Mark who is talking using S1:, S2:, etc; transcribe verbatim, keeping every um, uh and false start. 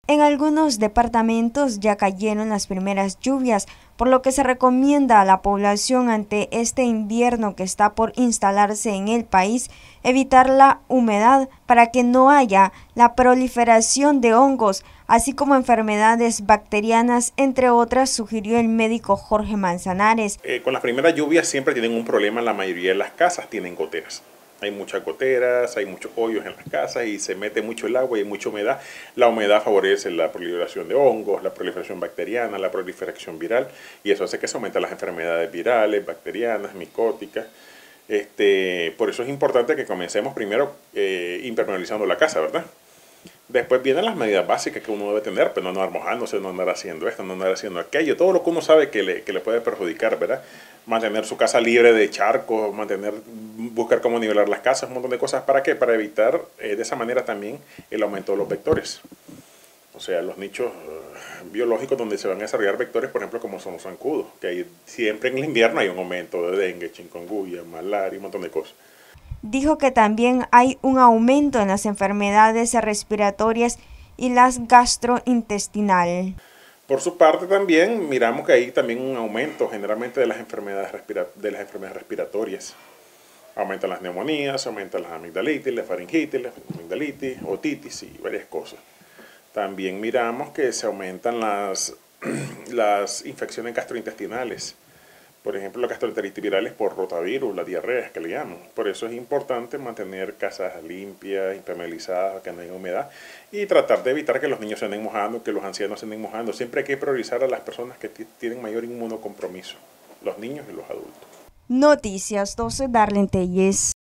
S1: En algunos departamentos ya cayeron las primeras lluvias, por lo que se recomienda a la población ante este invierno que está por instalarse en el país evitar la humedad para que no haya la proliferación de hongos, así como enfermedades bacterianas, entre otras, sugirió el médico Jorge Manzanares.
S2: Eh, con las primeras lluvias siempre tienen un problema, la mayoría de las casas tienen goteras. Hay muchas goteras, hay muchos hoyos en las casas y se mete mucho el agua y hay mucha humedad. La humedad favorece la proliferación de hongos, la proliferación bacteriana, la proliferación viral y eso hace que se aumenten las enfermedades virales, bacterianas, micóticas. Este, por eso es importante que comencemos primero eh, impermeabilizando la casa, ¿verdad? Después vienen las medidas básicas que uno debe tener, pero no andar mojándose, no andar haciendo esto, no andar haciendo aquello, todo lo que uno sabe que le, que le puede perjudicar, ¿verdad? Mantener su casa libre de charcos, mantener, buscar cómo nivelar las casas, un montón de cosas. ¿Para qué? Para evitar eh, de esa manera también el aumento de los vectores. O sea, los nichos uh, biológicos donde se van a desarrollar vectores, por ejemplo, como son los zancudos, que hay, siempre en el invierno hay un aumento de dengue, chikungunya, malaria, un montón de cosas.
S1: Dijo que también hay un aumento en las enfermedades respiratorias y las gastrointestinales.
S2: Por su parte también miramos que hay también un aumento generalmente de las enfermedades, respira de las enfermedades respiratorias. Aumentan las neumonías, aumentan las amigdalitis, la faringitis, la amigdalitis, otitis y varias cosas. También miramos que se aumentan las, las infecciones gastrointestinales. Por ejemplo, las gastroenteritis virales por rotavirus, las diarreas que le llaman. Por eso es importante mantener casas limpias, impermeabilizadas, que no haya humedad y tratar de evitar que los niños se anden mojando, que los ancianos se anden mojando. Siempre hay que priorizar a las personas que tienen mayor inmunocompromiso, los niños y los adultos.
S1: Noticias doce, Darlene Telles.